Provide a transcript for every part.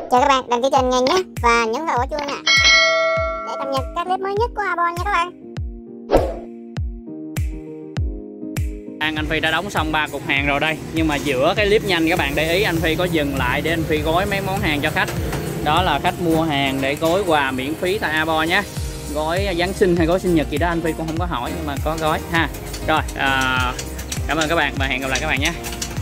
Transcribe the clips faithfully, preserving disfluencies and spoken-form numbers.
Chào các bạn, đăng ký kênh ngay nhé và nhấn vào quả chuông nè để cập nhật các clip mới nhất của A B O nha các bạn. Anh Phi đã đóng xong ba cục hàng rồi đây, nhưng mà giữa cái clip nhanh các bạn để ý anh Phi có dừng lại để anh Phi gói mấy món hàng cho khách. Đó là khách mua hàng để gói quà miễn phí tại A B O nhé. Gói Giáng sinh hay gói sinh nhật gì đó anh Phi cũng không có hỏi, nhưng mà có gói ha. Rồi, à, cảm ơn các bạn và hẹn gặp lại các bạn nhé.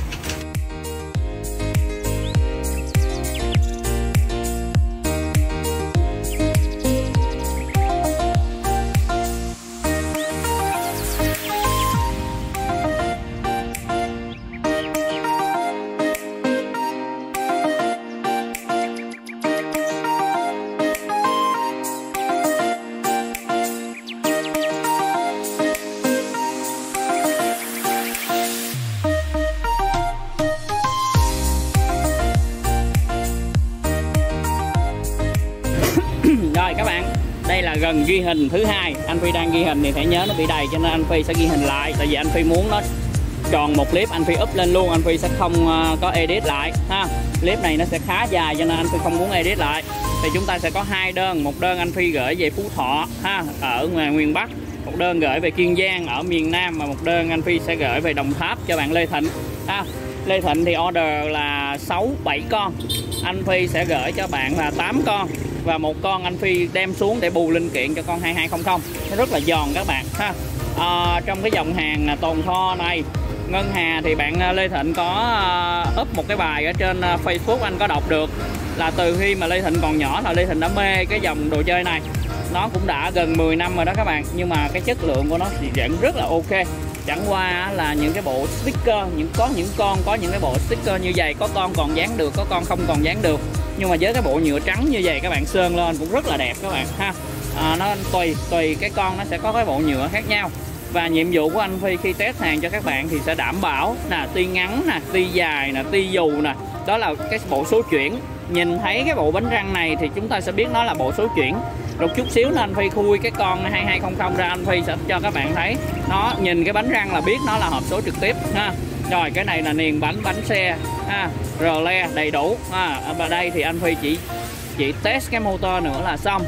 Rồi các bạn, đây là gần ghi hình thứ hai. Anh Phi đang ghi hình thì phải nhớ nó bị đầy cho nên anh Phi sẽ ghi hình lại. Tại vì anh Phi muốn nó tròn một clip anh Phi up lên luôn, anh Phi sẽ không có edit lại ha. Clip này nó sẽ khá dài cho nên anh Phi không muốn edit lại. Thì chúng ta sẽ có hai đơn, một đơn anh Phi gửi về Phú Thọ ha, ở ngoài miền Bắc, một đơn gửi về Kiên Giang ở miền Nam, và một đơn anh Phi sẽ gửi về Đồng Tháp cho bạn Lê Thịnh ha. Lê Thịnh thì order là sáu bảy con, anh Phi sẽ gửi cho bạn là tám con, và một con anh Phi đem xuống để bù linh kiện cho con hai hai không không. Nó rất là giòn các bạn ha. À, trong cái dòng hàng tồn kho này, Ngân Hà thì bạn Lê Thịnh có uh, up một cái bài ở trên uh, Facebook, anh có đọc được là từ khi mà Lê Thịnh còn nhỏ là Lê Thịnh đã mê cái dòng đồ chơi này. Nó cũng đã gần mười năm rồi đó các bạn, nhưng mà cái chất lượng của nó thì vẫn rất là ok. Chẳng qua là những cái bộ sticker, những có những con có những cái bộ sticker như vậy, có con còn dán được, có con không còn dán được. Nhưng mà với cái bộ nhựa trắng như vậy các bạn sơn lên cũng rất là đẹp các bạn ha. À, nó tùy tùy cái con nó sẽ có cái bộ nhựa khác nhau. Và nhiệm vụ của anh Phi khi test hàng cho các bạn thì sẽ đảm bảo là ti ngắn nè, ti dài nè, ti dù nè. Đó là cái bộ số chuyển. Nhìn thấy cái bộ bánh răng này thì chúng ta sẽ biết nó là bộ số chuyển. Một chút xíu nữa anh Phi khui cái con hai hai không không ra, anh Phi sẽ cho các bạn thấy. Nó nhìn cái bánh răng là biết nó là hộp số trực tiếp ha. Rồi cái này là niền bánh, bánh xe ha, rờ le đầy đủ ha. Và đây thì anh Phi chỉ chỉ test cái motor nữa là xong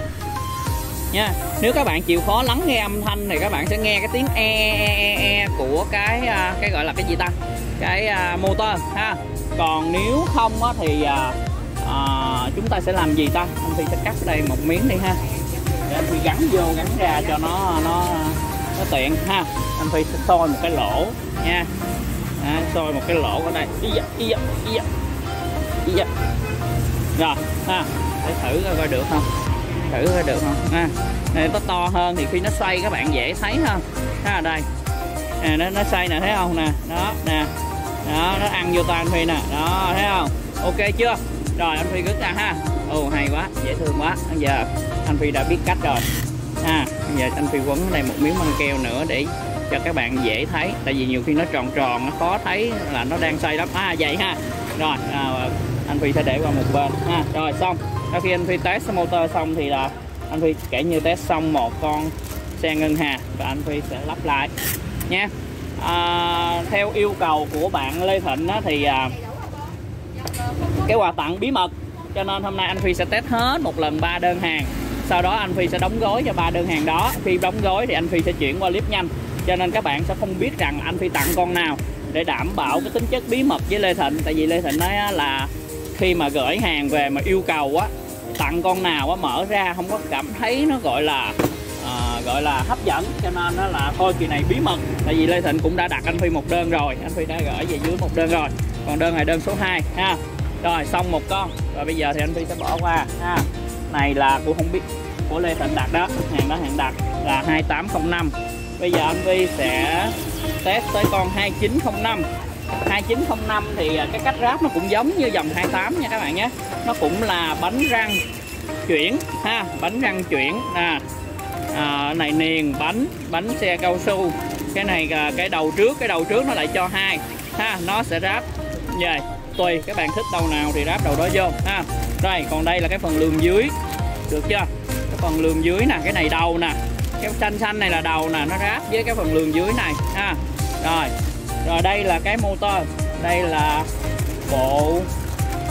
nha. Nếu các bạn chịu khó lắng nghe âm thanh thì các bạn sẽ nghe cái tiếng e e e, e của cái cái gọi là cái gì ta, cái uh, motor ha. Còn nếu không á, thì uh, uh, chúng ta sẽ làm gì ta? Anh Phi sẽ cắt đây một miếng đi ha, để anh Phi gắn vô gắn ra cho nó nó nó tiện ha. Anh Phi sẽ soi một cái lỗ nha. À, soi một cái lỗ ở đây. Ý da, ý da, ý da, ý da. Rồi ha, để thử coi được không, thử coi được không ha. Này nó to hơn thì khi nó xoay các bạn dễ thấy hơn ha. Đây à, nó nó xoay nè, thấy không nè, đó nè, đó nó ăn vô tay anh Phi nè, đó thấy không, ok chưa? Rồi anh Phi rút ra ha. Ồ hay quá, dễ thương quá. Bây giờ anh Phi đã biết cách rồi ha. Bây giờ anh Phi quấn ở đây một miếng băng keo nữa để cho các bạn dễ thấy, tại vì nhiều khi nó tròn tròn nó khó thấy là nó đang xoay lắm. À vậy ha. Rồi à, anh Phi sẽ để qua một bên ha. Rồi xong, sau khi anh Phi test motor xong thì là anh Phi kể như test xong một con xe Ngân Hà và anh Phi sẽ lắp lại nha. À, theo yêu cầu của bạn Lê Thịnh á, thì à, cái quà tặng bí mật, cho nên hôm nay anh Phi sẽ test hết một lần ba đơn hàng. Sau đó anh Phi sẽ đóng gói cho ba đơn hàng đó. Khi đóng gói thì anh Phi sẽ chuyển qua clip nhanh, cho nên các bạn sẽ không biết rằng anh Phi tặng con nào, để đảm bảo cái tính chất bí mật với Lê Thịnh. Tại vì Lê Thịnh nói là khi mà gửi hàng về mà yêu cầu á, tặng con nào á, mở ra không có cảm thấy nó gọi là uh, gọi là hấp dẫn, cho nên nó là thôi kỳ này bí mật. Tại vì Lê Thịnh cũng đã đặt anh Phi một đơn rồi, anh Phi đã gửi về dưới một đơn rồi, còn đơn này đơn số hai ha. Rồi xong một con, rồi bây giờ thì anh Phi sẽ bỏ qua ha. Này là cũng không biết của Lê Thịnh đặt đó, hàng đó hàng đặt là hai tám không năm. Bây giờ anh Phi sẽ test tới con hai chín không năm. hai chín không năm thì cái cách ráp nó cũng giống như dòng hai tám nha các bạn nhé. Nó cũng là bánh răng chuyển ha, bánh răng chuyển à, à này niền bánh bánh xe cao su. Cái này cái đầu trước, cái đầu trước nó lại cho hai ha, nó sẽ ráp về tùy các bạn thích đầu nào thì ráp đầu đó vô ha. Rồi còn đây là cái phần lườn dưới, được chưa? Cái phần lườn dưới nè, cái này đầu nè, cái xanh xanh này là đầu nè, nó ráp với cái phần lườn dưới này ha. Rồi rồi đây là cái motor, đây là bộ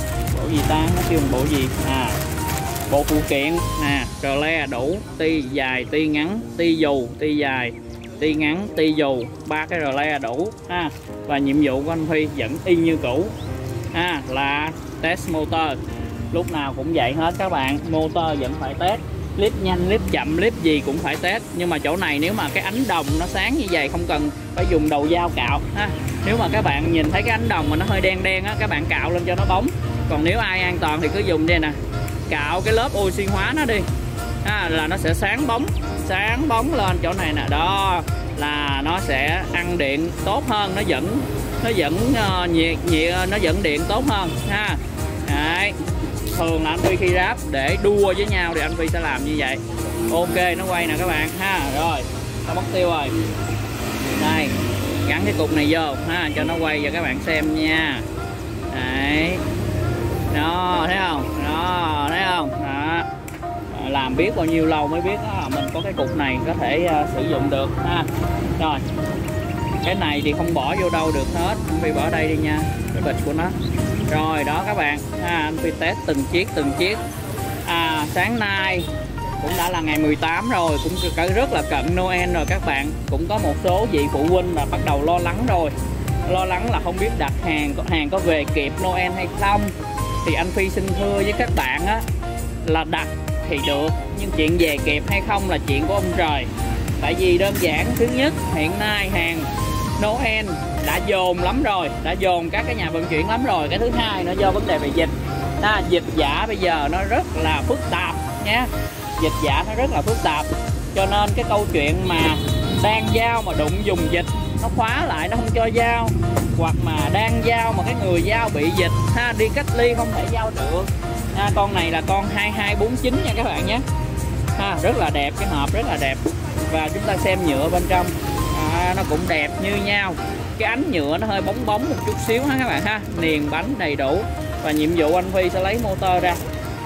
gì ta, nó kêu bộ gì à, bộ phụ kiện nè, cờ le đủ, ti dài, ti ngắn, ti dù, ti dài, ti ngắn, ti dù, ba cái rờ le đủ ha. Và nhiệm vụ của anh Phi vẫn y như cũ ha, là test motor. Lúc nào cũng vậy hết các bạn, motor vẫn phải test, clip nhanh, clip chậm, clip gì cũng phải test. Nhưng mà chỗ này nếu mà cái ánh đồng nó sáng như vậy không cần phải dùng đầu dao cạo ha. Nếu mà các bạn nhìn thấy cái ánh đồng mà nó hơi đen đen á, các bạn cạo lên cho nó bóng. Còn nếu ai an toàn thì cứ dùng đây nè, cạo cái lớp oxy hóa nó đi ha, là nó sẽ sáng bóng, sáng bóng lên chỗ này nè, đó là nó sẽ ăn điện tốt hơn, nó dẫn nó dẫn uh, nhiệt nhiệt nó dẫn điện tốt hơn ha. Đấy, thường là anh Phi khi ráp để đua với nhau thì anh Phi sẽ làm như vậy. Ok, nó quay nè các bạn ha. Rồi nó mất tiêu rồi, đây gắn cái cục này vô ha, cho nó quay cho các bạn xem nha. Đấy, đó thấy không, đó thấy không, đó. Làm biết bao nhiêu lâu mới biết đó, mình có cái cục này có thể uh, sử dụng được ha. Rồi cái này thì không bỏ vô đâu được hết, anh Phi bỏ đây đi nha, cái bịch của nó. Rồi đó các bạn ha, anh Phi test từng chiếc từng chiếc. À, sáng nay cũng đã là ngày mười tám rồi, cũng rất là cận Noel rồi các bạn. Cũng có một số vị phụ huynh là bắt đầu lo lắng rồi, lo lắng là không biết đặt hàng hàng có về kịp Noel hay không. Thì anh Phi xin thưa với các bạn á, là đặt thì được, nhưng chuyện về kịp hay không là chuyện của ông trời. Tại vì đơn giản, thứ nhất hiện nay hàng Noel đã dồn lắm rồi, đã dồn các cái nhà vận chuyển lắm rồi. Cái thứ hai nó do vấn đề về dịch ha, dịch giả bây giờ nó rất là phức tạp nhé, dịch giả nó rất là phức tạp. Cho nên cái câu chuyện mà đang giao mà đụng dùng dịch, nó khóa lại nó không cho giao, hoặc mà đang giao mà cái người giao bị dịch ha, đi cách ly không thể giao được ha. Con này là con hai hai bốn chín nha các bạn nhé ha, rất là đẹp, cái hộp rất là đẹp. Và chúng ta xem nhựa bên trong à, nó cũng đẹp như nhau. Cái ánh nhựa nó hơi bóng bóng một chút xíu ha các bạn ha, niền bánh đầy đủ. Và nhiệm vụ anh Phi sẽ lấy motor ra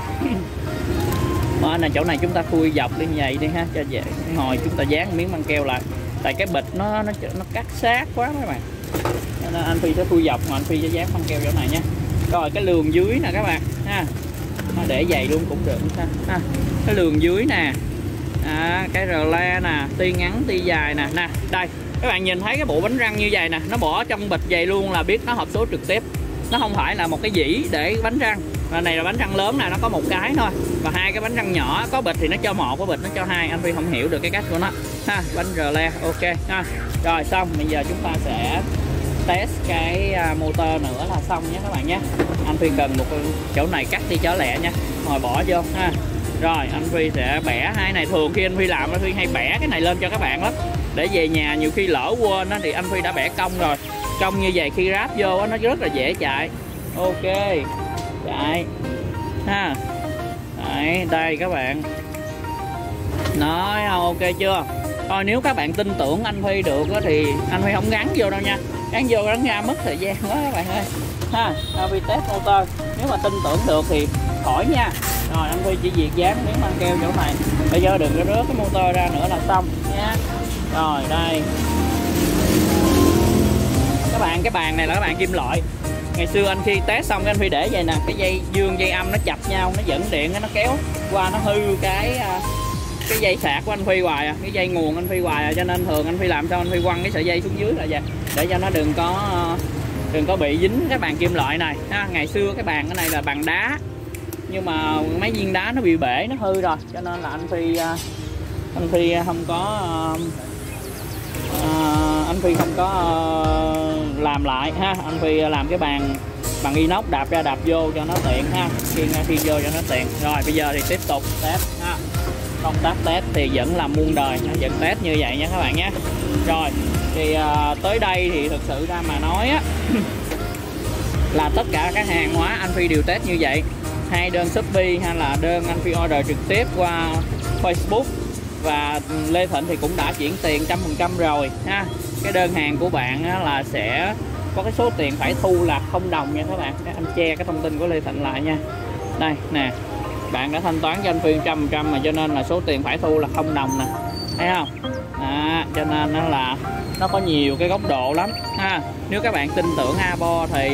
mà là chỗ này chúng ta khui dọc lên vậy đi ha, cho dễ ngồi chúng ta dán miếng băng keo lại. Tại cái bịch nó nó nó cắt sát quá các bạn, nên anh Phi sẽ khui dọc mà anh Phi sẽ dán băng keo chỗ này nha. Rồi cái lường dưới nè các bạn ha, để dày luôn cũng được ha, ha. Cái lường dưới nè, à, cái rờ le nè, ti ngắn ti dài nè, nè đây các bạn nhìn thấy cái bộ bánh răng như vậy nè, nó bỏ trong bịch vậy luôn là biết nó hộp số trực tiếp, nó không phải là một cái dĩ để bánh răng. Và này là bánh răng lớn nè, nó có một cái thôi, và hai cái bánh răng nhỏ, có bịch thì nó cho một, có bịch nó cho hai. Anh Phi không hiểu được cái cách của nó ha. Bánh rờ le ok ha. Rồi xong, bây giờ chúng ta sẽ test cái motor nữa là xong nhé các bạn nhé. Anh Phi cần một chỗ này cắt đi cho lẹ nha, rồi bỏ vô ha. Rồi anh Phi sẽ bẻ hai này, thường khi anh Phi làm anh Phi hay bẻ cái này lên cho các bạn lắm, để về nhà nhiều khi lỡ quên á thì anh Phi đã bẻ cong rồi. Cong như vậy khi ráp vô á nó rất là dễ chạy. Ok, chạy ha. Đấy, đây các bạn, nói ok chưa. Thôi nếu các bạn tin tưởng anh Phi được á thì anh Phi không gắn vô đâu nha, gắn vô gắn ra mất thời gian quá các bạn ơi ha. Anh Phi test motor, nếu mà tin tưởng được thì khỏi nha. Rồi anh Phi chỉ việc dán miếng băng keo chỗ này, bây giờ đừng có rớt cái motor ra nữa là xong nha. Rồi đây các bạn, cái bàn này là các bạn kim loại. Ngày xưa anh khi test xong cái anh Phi để vậy nè, cái dây dương dây âm nó chập nhau, nó dẫn điện nó kéo qua, nó hư cái cái dây sạc của anh Phi hoài à, cái dây nguồn anh Phi hoài à. Cho nên thường anh Phi làm sao anh Phi quăng cái sợi dây xuống dưới là vậy, để cho nó đừng có đừng có bị dính cái bàn kim loại này ha. Ngày xưa cái bàn cái này là bằng đá, nhưng mà mấy viên đá nó bị bể, nó hư rồi, cho nên là anh Phi anh Phi không có uh, anh Phi không có uh, làm lại ha. Anh Phi làm cái bàn bằng inox, đạp ra đạp vô cho nó tiện ha, khi khi vô cho nó tiện. Rồi bây giờ thì tiếp tục test ha. Công tác test thì vẫn là muôn đời, nó vẫn test như vậy nha các bạn nhé. Rồi thì uh, tới đây thì thực sự ra mà nói á là tất cả các hàng hóa anh Phi đều test như vậy. Hai đơn Shopee hay là đơn anh Phi order trực tiếp qua Facebook, và Lê Thịnh thì cũng đã chuyển tiền trăm phần trăm rồi ha. Cái đơn hàng của bạn á, là sẽ có cái số tiền phải thu là không đồng nha các bạn. Anh che cái thông tin của Lê Thịnh lại nha. Đây nè, bạn đã thanh toán cho anh Phi trăm phần trăm mà, cho nên là số tiền phải thu là không đồng nè, thấy không? À, cho nên nó là nó có nhiều cái góc độ lắm ha. Nếu các bạn tin tưởng A B O thì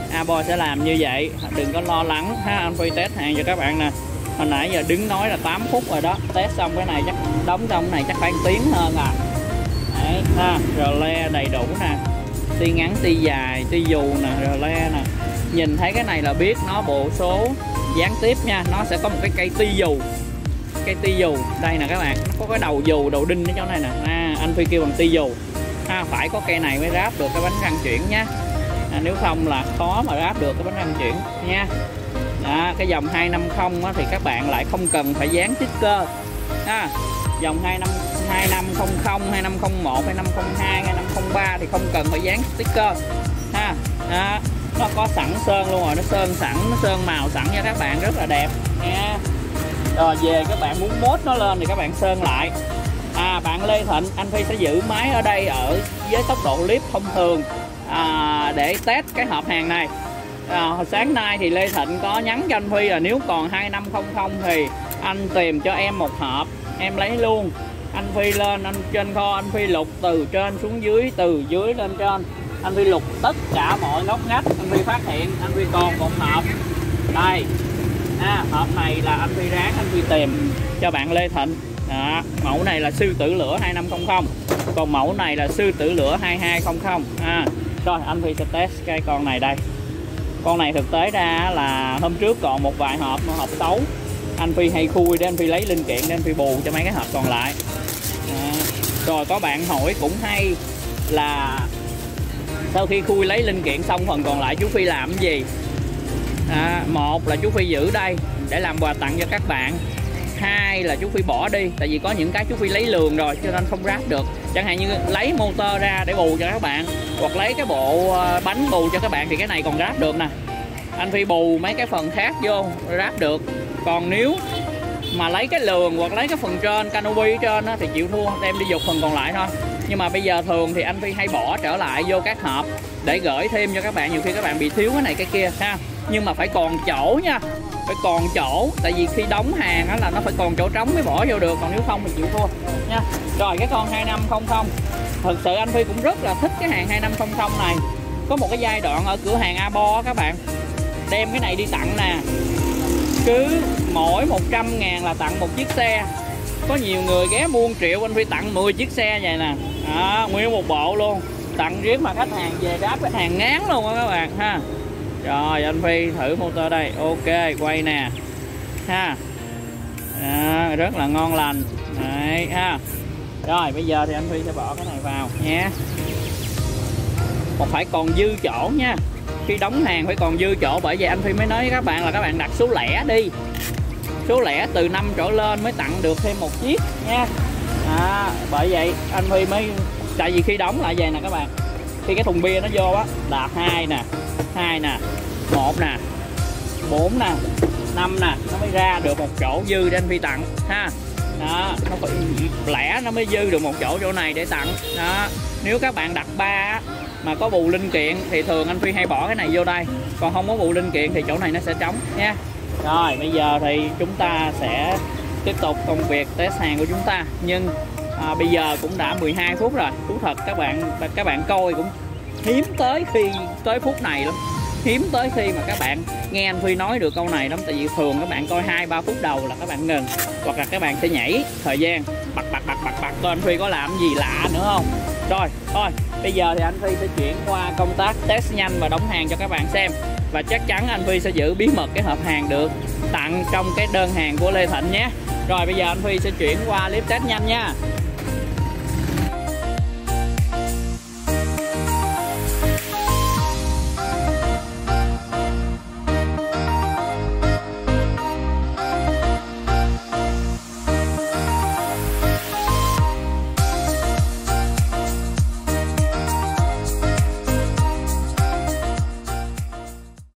Abo sẽ làm như vậy, đừng có lo lắng ha. Anh Phi test hàng cho các bạn nè. Hồi nãy giờ đứng nói là tám phút rồi đó, test xong cái này chắc đóng trong cái này chắc phải tiếng hơn à. Đấy ha, rờ le đầy đủ nè, ti ngắn ti dài ti dù nè, rờ le nè. Nhìn thấy cái này là biết nó bộ số gián tiếp nha, nó sẽ có một cái cây ti dù, cây ti dù đây nè các bạn, nó có cái đầu dù, đầu đinh ở chỗ này nè. À, anh Phi kêu bằng ti dù ha, phải có cây này mới ráp được cái bánh răng chuyển nhá. À, nếu không là khó mà ráp được cái bánh răng chuyển nha. Đó, cái dòng hai năm không á, thì các bạn lại không cần phải dán sticker ha. Dòng hai năm hai năm không không, hai năm không một, hai năm không hai, hai năm không ba thì không cần phải dán sticker ha. Đó, nó có sẵn sơn luôn rồi, nó sơn sẵn, nó sơn màu sẵn cho các bạn rất là đẹp nha. Rồi về các bạn muốn mốt nó lên thì các bạn sơn lại. À, bạn Lê Thịnh, anh Phi sẽ giữ máy ở đây ở với tốc độ clip thông thường à, để test cái hộp hàng này. À, hồi sáng nay thì Lê Thịnh có nhắn cho anh Phi là nếu còn hai năm không không thì anh tìm cho em một hộp, em lấy luôn. Anh Phi lên anh trên kho, anh Phi lục từ trên xuống dưới, từ dưới lên trên, anh Phi lục tất cả mọi ngóc ngách. Anh Phi phát hiện anh Phi còn một hộp đây. À, hộp này là anh Phi ráng anh Phi tìm cho bạn Lê Thịnh. Đó, mẫu này là sư tử lửa hai năm không không, còn mẫu này là sư tử lửa hai hai không không. À, rồi anh Phi sẽ test cái con này đây. Con này thực tế ra là hôm trước còn một vài hộp mà hộp xấu, anh Phi hay khui để anh Phi lấy linh kiện để anh Phi bù cho mấy cái hộp còn lại. À, rồi có bạn hỏi cũng hay là sau khi khui lấy linh kiện xong phần còn lại chú Phi làm cái gì? À, một là chú Phi giữ đây để làm quà tặng cho các bạn, hai là chú Phi bỏ đi tại vì có những cái chú Phi lấy lường rồi cho nên không ráp được, chẳng hạn như lấy motor ra để bù cho các bạn, hoặc lấy cái bộ bánh bù cho các bạn thì cái này còn ráp được nè, anh Phi bù mấy cái phần khác vô ráp được. Còn nếu mà lấy cái lường hoặc lấy cái phần trên canopy ở trên đó, thì chịu thua, đem đi dục phần còn lại thôi. Nhưng mà bây giờ thường thì anh Phi hay bỏ trở lại vô các hộp để gửi thêm cho các bạn, nhiều khi các bạn bị thiếu cái này cái kia ha, nhưng mà phải còn chỗ nha, phải còn chỗ, tại vì khi đóng hàng đó là nó phải còn chỗ trống mới bỏ vô được, còn nếu không thì chịu thua nha. Rồi cái con hai năm không không, thật sự anh Phi cũng rất là thích cái hàng hai năm không không này. Có một cái giai đoạn ở cửa hàng Abo các bạn đem cái này đi tặng nè, cứ mỗi một trăm ngàn là tặng một chiếc xe. Có nhiều người ghé mua một triệu, anh Phi tặng mười chiếc xe vậy nè. Đó, nguyên một bộ luôn, tặng riết mà khách hàng về đáp cái hàng ngán luôn á các bạn ha. Rồi anh Phi thử motor đây, ok quay nè ha. Đó, rất là ngon lành đấy ha. Rồi bây giờ thì anh Phi sẽ bỏ cái này vào nhé. Còn phải còn dư chỗ nha, khi đóng hàng phải còn dư chỗ, bởi vậy anh Phi mới nói với các bạn là các bạn đặt số lẻ đi, số lẻ từ năm trở lên mới tặng được thêm một chiếc nha. À, bởi vậy anh Phi mới, tại vì khi đóng lại vậy nè các bạn, khi cái thùng bia nó vô á là hai nè, hai nè, một nè, bốn nè, năm nè, nó mới ra được một chỗ dư để anh Phi tặng ha. Đó, nó phải lẻ nó mới dư được một chỗ chỗ này để tặng. Đó, nếu các bạn đặt ba mà có bù linh kiện thì thường anh Phi hay bỏ cái này vô đây, còn không có bù linh kiện thì chỗ này nó sẽ trống nha. Rồi bây giờ thì chúng ta sẽ tiếp tục công việc test hàng của chúng ta, nhưng à, bây giờ cũng đã mười hai phút rồi. Thú thật các bạn, các bạn coi cũng hiếm tới khi tới phút này lắm, hiếm tới khi mà các bạn nghe anh Phi nói được câu này lắm, tại vì thường các bạn coi hai ba phút đầu là các bạn ngừng, hoặc là các bạn sẽ nhảy thời gian bật bật bật bật bật coi anh Phi có làm gì lạ nữa không. Rồi thôi bây giờ thì anh Phi sẽ chuyển qua công tác test nhanh và đóng hàng cho các bạn xem, và chắc chắn anh Phi sẽ giữ bí mật cái hộp hàng được tặng trong cái đơn hàng của Lê Thịnh nhé. Rồi bây giờ anh Phi sẽ chuyển qua clip test nhanh nha.